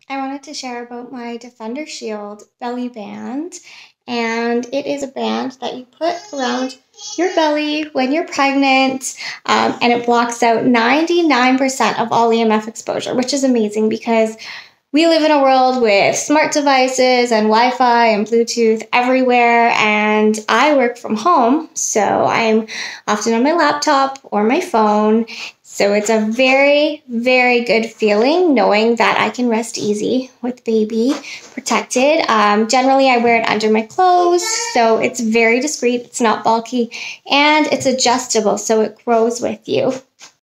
I wanted to share about my DefenderShield belly band. And it is a band that you put around your belly when you're pregnant, and it blocks out 99% of all EMF exposure, which is amazing because we live in a world with smart devices and Wi-Fi and Bluetooth everywhere, and I work from home, so I'm often on my laptop or my phone. So it's a very, very good feeling knowing that I can rest easy with baby protected. Generally, I wear it under my clothes, so it's very discreet, it's not bulky, and it's adjustable, so it grows with you.